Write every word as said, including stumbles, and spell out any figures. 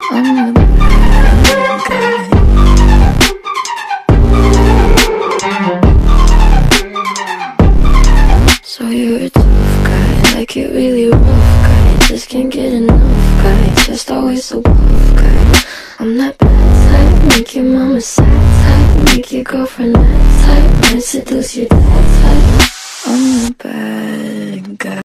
I'm the bad guy. So you're a tough guy, like it really rough guy. Just can't get enough guy, just always so buff guy. I'm that bad type, make your mama sad type, make your girlfriend mad type, might seduce your dad type. I'm the bad